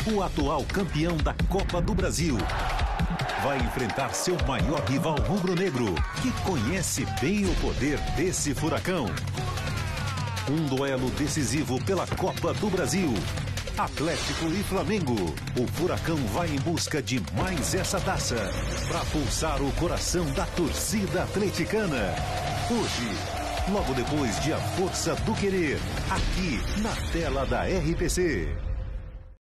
o atual campeão da Copa do Brasil, vai enfrentar seu maior rival rubro-negro, que conhece bem o poder desse furacão. Um duelo decisivo pela Copa do Brasil. Atlético e Flamengo. O Furacão vai em busca de mais essa taça para pulsar o coração da torcida atleticana. Hoje, logo depois de A Força do Querer, aqui na tela da RPC.